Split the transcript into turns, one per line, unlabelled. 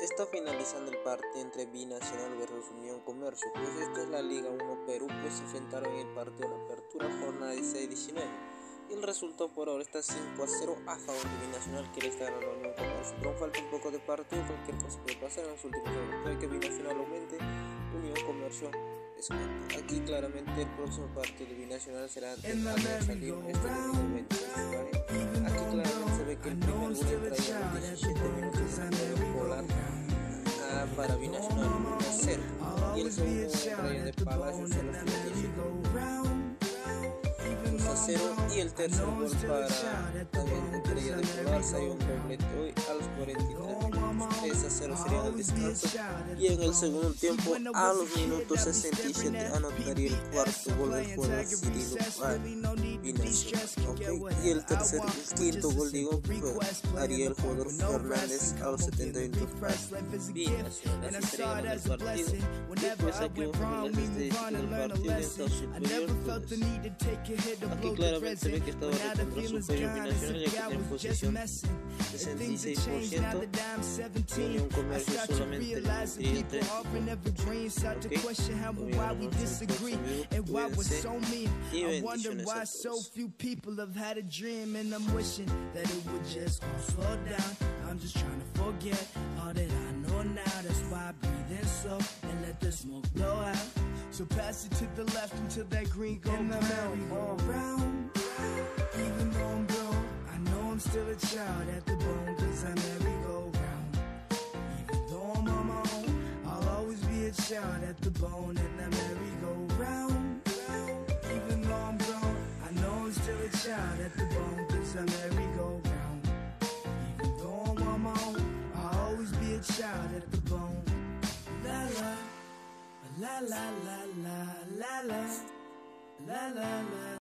Está finalizando el partido entre Binacional versus Union Comercio, pues esto es la Liga 1 Perú, pues se enfrentaron en el partido de la apertura jornada 16-19 y el resultado por ahora está 5-0 a favor de Binacional, que le está ganando a Union Comercio, pero falta un poco de partido, cualquier cosa puede pasar en los últimos minutos. Puede que Binacional aumente, Union Comercio descuente. Aquí claramente el próximo partido de Binacional será ante Alianza Lima este 2020, ¿vale? Aquí claramente se ve que el primer gol entraría a los 17 minutos para Binacional 1-0 y el segundo entraría de Palacios a los 37 2-0 y el tercer gol para también entraría de Polar Sayón completo a los 43 minutos 3-0 sería el descanso y en el segundo tiempo a los minutos 67 anotaría el cuarto gol del jugador Cirilo para Binacional, y el quinto gol haría el jugador Fernández a los 70 minutos para Binacional. Así estaría ganando el partido y pues aquí vamos a ver las estadísticas del partido en estado superior. Aquí claramente se ve que estaba recontra superior Binacional, ya que tiene posición 66%, Union Comercio solamente el 33%. Y bendiciones a todos.
I'm just trying to forget all that I know now. That's why I breathe in slow and let the smoke blow out. So pass it to the left until that green goes round. Even though I'm grown, I know I'm still a child at the bone, 'cause I merry-go-round. Even though I'm on my own, I'll always be a child at the bone and I merry-go-round. Even though I'm grown, I know I'm still a child at the bone, 'cause I merry-go-round. Child at the bone. La la la la la la la la la la la.